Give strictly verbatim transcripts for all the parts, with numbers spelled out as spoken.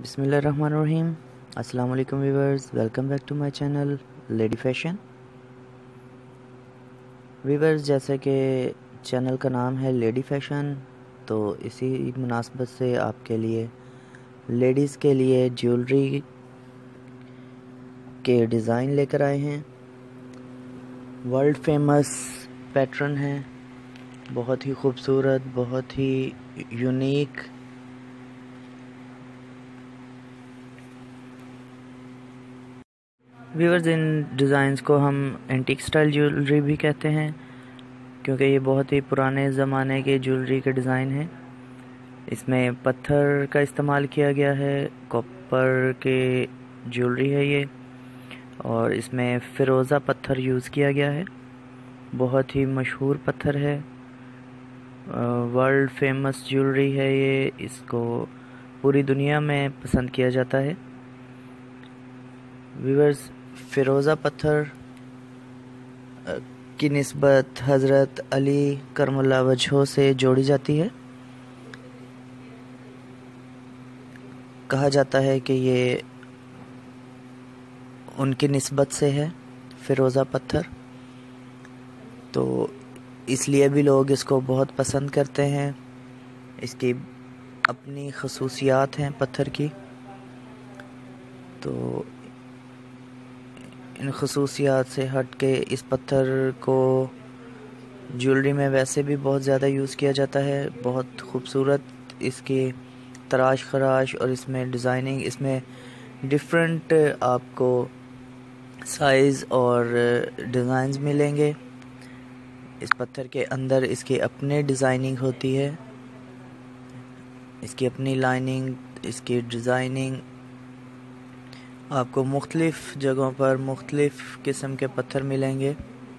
बिस्मिल्लाहिर्रहमानिर्रहीम। अस्सलाम वालेकुम viewers, welcome back to my channel lady fashion. Viewers, जैसे कि चैनल का नाम है लेडी फैशन, तो इसी मुनासबत से आपके लिए लेडीज़ के लिए ज्वेलरी के डिज़ाइन लेकर आए हैं। वर्ल्ड फेमस पैटर्न है, बहुत ही खूबसूरत, बहुत ही यूनिक। व्यूवर्स, इन डिज़ाइंस को हम एंटीक स्टाइल ज्वेलरी भी कहते हैं, क्योंकि ये बहुत ही पुराने ज़माने के ज्वेलरी के डिज़ाइन हैं। इसमें पत्थर का इस्तेमाल किया गया है, कॉपर के ज्वेलरी है ये, और इसमें फ़िरोज़ा पत्थर यूज़ किया गया है। बहुत ही मशहूर पत्थर है, वर्ल्ड फेमस ज्वेलरी है ये, इसको पूरी दुनिया में पसंद किया जाता है। व्यूअर्स, फ़िरोज़ा पत्थर की निस्बत हज़रत अली करमुल्लाह वजहो से जोड़ी जाती है। कहा जाता है कि ये उनकी निस्बत से है फ़िरोज़ा पत्थर, तो इसलिए भी लोग इसको बहुत पसंद करते हैं। इसकी अपनी खसूसियात हैं पत्थर की, तो इन खसूसियात से हट के इस पत्थर को ज्वेलरी में वैसे भी बहुत ज़्यादा यूज़ किया जाता है। बहुत खूबसूरत इसकी तराश खराश और इसमें डिज़ाइनिंग, इसमें डिफरेंट आपको साइज़ और डिज़ाइंस मिलेंगे। इस पत्थर के अंदर इसकी अपनी डिज़ाइनिंग होती है, इसकी अपनी लाइनिंग, इसकी डिज़ाइनिंग। आपको मुख्तलिफ़ जगहों पर मुख्तलिफ़ किस्म के पत्थर मिलेंगे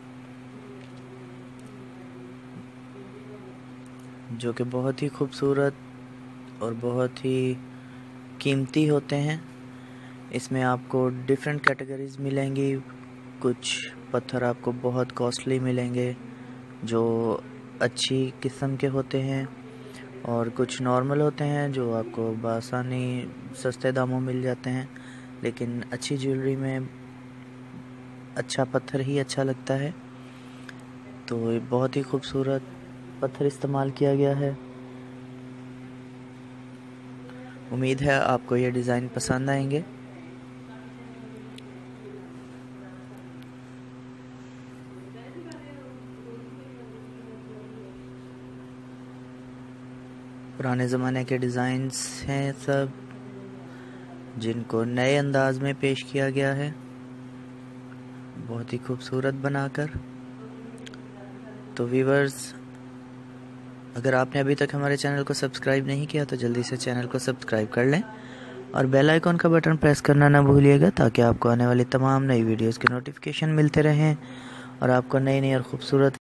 जो कि बहुत ही खूबसूरत और बहुत ही कीमती होते हैं। इसमें आपको डिफरेंट कैटेगरीज मिलेंगी। कुछ पत्थर आपको बहुत कॉस्टली मिलेंगे जो अच्छी किस्म के होते हैं, और कुछ नॉर्मल होते हैं जो आपको बआसानी सस्ते दामों मिल जाते हैं। लेकिन अच्छी ज्वेलरी में अच्छा पत्थर ही अच्छा लगता है, तो ये बहुत ही खूबसूरत पत्थर इस्तेमाल किया गया है। उम्मीद है आपको ये डिज़ाइन पसंद आएंगे। पुराने ज़माने के डिज़ाइंस हैं सब, जिनको नए अंदाज में पेश किया गया है, बहुत ही खूबसूरत बनाकर। तो व्यूवर्स, अगर आपने अभी तक हमारे चैनल को सब्सक्राइब नहीं किया तो जल्दी से चैनल को सब्सक्राइब कर लें और बेल आइकॉन का बटन प्रेस करना ना भूलिएगा, ताकि आपको आने वाली तमाम नई वीडियोस के नोटिफिकेशन मिलते रहें और आपको नई नई और ख़ूबसूरत